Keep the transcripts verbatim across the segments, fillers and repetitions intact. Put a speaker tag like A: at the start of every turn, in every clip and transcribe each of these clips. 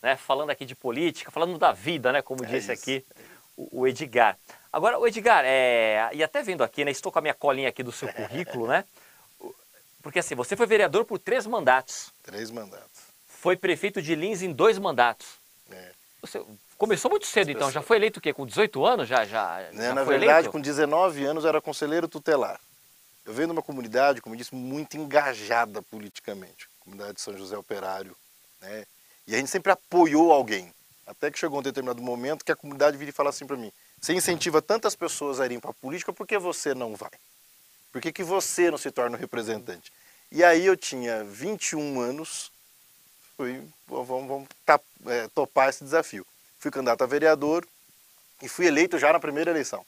A: né? Falando aqui de política, falando da vida, né? Como
B: É
A: disse
B: isso.
A: aqui o, o Edgar. Agora, o Edgar, é... e até vendo aqui, né? Estou com a minha colinha aqui do seu currículo, né? Porque assim, você foi vereador por três mandatos.
B: Três mandatos.
A: Foi prefeito de Lins em dois mandatos.
B: É.
A: Você começou muito cedo, então.
B: pessoas...
A: Já foi eleito o quê? Com dezoito anos? Já, já,
B: né,
A: já
B: na
A: foi
B: verdade,
A: eleito?
B: com dezenove anos, eu era conselheiro tutelar. Eu venho de uma comunidade, como eu disse, muito engajada politicamente. Comunidade de São José Operário. Né? E a gente sempre apoiou alguém. Até que chegou um determinado momento que a comunidade vira e fala assim para mim: você incentiva tantas pessoas a irem para a política, por que você não vai? Por que, que você não se torna um representante? E aí eu tinha vinte e um anos, fui, vamos, vamos é, topar esse desafio. Fui candidato a vereador e fui eleito já na primeira eleição.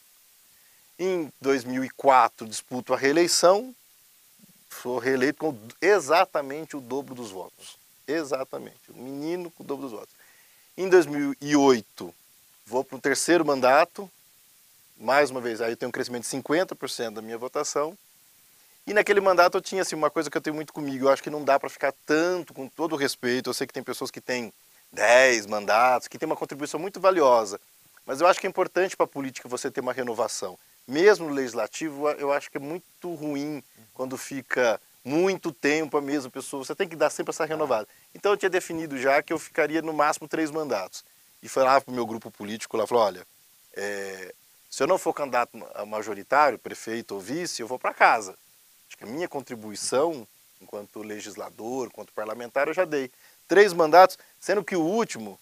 B: Em dois mil e quatro disputo a reeleição, sou reeleito com exatamente o dobro dos votos. Exatamente, um menino com o dobro dos votos. Em dois mil e oito vou para o terceiro mandato, mais uma vez, aí eu tenho um crescimento de cinquenta por cento da minha votação. E naquele mandato eu tinha assim, uma coisa que eu tenho muito comigo, eu acho que não dá para ficar tanto, com todo o respeito, eu sei que tem pessoas que têm dez mandatos, que têm uma contribuição muito valiosa, mas eu acho que é importante para a política você ter uma renovação. Mesmo no legislativo, eu acho que é muito ruim quando fica muito tempo a mesma pessoa, você tem que dar sempre essa renovada. Então eu tinha definido já que eu ficaria no máximo três mandatos. E falava para o meu grupo político lá, falou, olha, é, se eu não for candidato a majoritário, prefeito ou vice, eu vou para casa. Acho que a minha contribuição, enquanto legislador, enquanto parlamentar, eu já dei. Três mandatos, sendo que o último,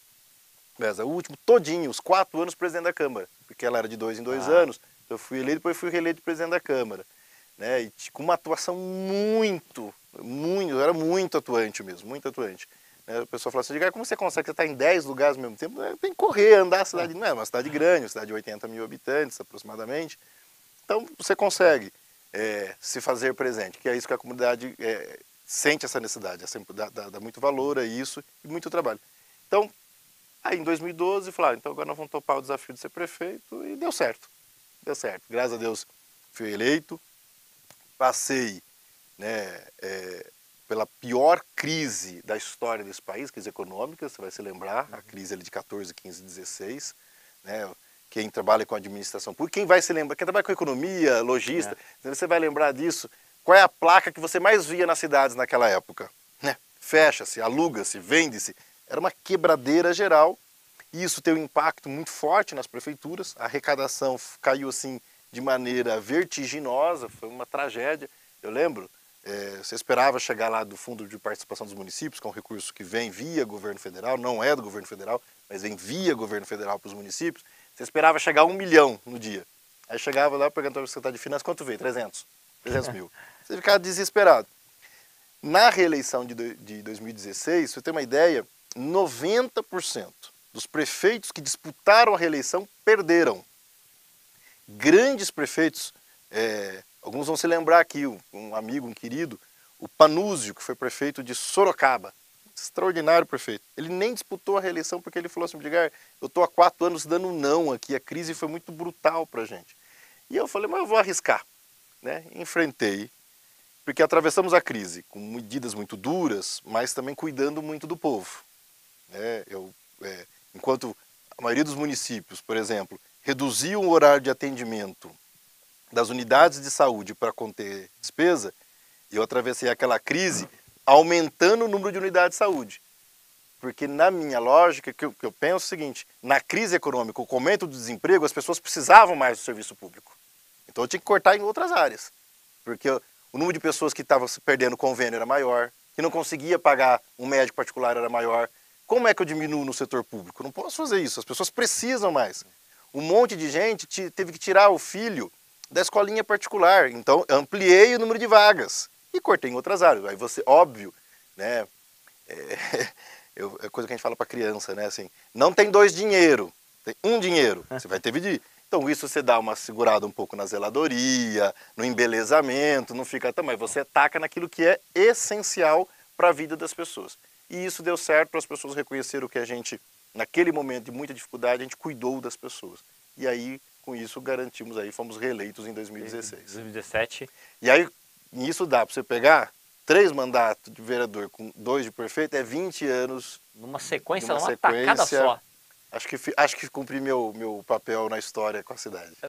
B: o último todinho, os quatro anos presidente da Câmara, porque ela era de dois em dois ah. anos, então eu fui eleito, depois fui reeleito presidente da Câmara. Né? E com uma atuação muito, muito, eu era muito atuante mesmo, muito atuante. Né? O pessoal fala assim, como você consegue, você está em dez lugares ao mesmo tempo? Tem que correr, andar, a cidade não é uma cidade grande, uma cidade de oitenta mil habitantes aproximadamente, então você consegue. É, se fazer presente, que é isso que a comunidade é, sente essa necessidade, é dá, dá, dá muito valor a isso e muito trabalho. Então, aí em dois mil e doze, falaram, então agora nós vamos topar o desafio de ser prefeito e deu certo, deu certo. Graças a Deus fui eleito, passei né, é, pela pior crise da história desse país, crise econômica, você vai se lembrar, a crise ali de quatorze, quinze, dezesseis, né, quem trabalha com administração pública, quem vai se lembrar, quem trabalha com economia, logista, é. Você vai lembrar disso. Qual é a placa que você mais via nas cidades naquela época? Né? Fecha-se, aluga-se, vende-se. Era uma quebradeira geral e isso tem um impacto muito forte nas prefeituras. A arrecadação caiu assim de maneira vertiginosa, foi uma tragédia. Eu lembro, é, você esperava chegar lá do Fundo de Participação dos Municípios, que é um recurso que vem via governo federal, não é do governo federal, mas vem via governo federal para os municípios. Você esperava chegar a um milhão no dia. Aí chegava lá, perguntava ao secretário de Finanças, quanto veio? trezentos. trezentos mil. Você ficava desesperado. Na reeleição de dois mil e dezesseis, você tem uma ideia, noventa por cento dos prefeitos que disputaram a reeleição perderam. Grandes prefeitos, é, alguns vão se lembrar aqui, um amigo, um querido, o Panúzio, que foi prefeito de Sorocaba. Extraordinário prefeito. Ele nem disputou a reeleição porque ele falou assim, Edgar, eu estou há quatro anos dando um não aqui, a crise foi muito brutal para a gente. E eu falei, mas eu vou arriscar. Né? Enfrentei, porque atravessamos a crise com medidas muito duras, mas também cuidando muito do povo. Né? Eu, é, enquanto a maioria dos municípios, por exemplo, reduziam o horário de atendimento das unidades de saúde para conter despesa, eu atravessei aquela crise aumentando o número de unidades de saúde. Porque na minha lógica, que eu, que eu penso é o seguinte, na crise econômica, com o aumento do desemprego, as pessoas precisavam mais do serviço público. Então eu tinha que cortar em outras áreas. Porque o número de pessoas que estavam perdendo convênio era maior, que não conseguia pagar um médico particular era maior. Como é que eu diminuo no setor público? Não posso fazer isso, as pessoas precisam mais. Um monte de gente teve que tirar o filho da escolinha particular, então ampliei o número de vagas. E cortei em outras áreas. Aí você, óbvio, né? É, é coisa que a gente fala para criança, né? Assim, não tem dois dinheiro, tem um dinheiro. Você vai ter que dividir. Então isso você dá uma segurada um pouco na zeladoria, no embelezamento, não fica tão, mas você taca naquilo que é essencial para a vida das pessoas. E isso deu certo para as pessoas reconhecerem o que a gente, naquele momento de muita dificuldade, a gente cuidou das pessoas. E aí, com isso, garantimos aí, fomos reeleitos em dois mil e dezesseis.
A: dois mil e dezessete.
B: E aí, isso dá para você pegar três mandatos de vereador com dois de prefeito, é vinte anos
A: Numa sequência,
B: numa
A: numa
B: sequência,
A: tacada só.
B: Acho que, fi- acho que cumpri meu, meu papel na história com a cidade.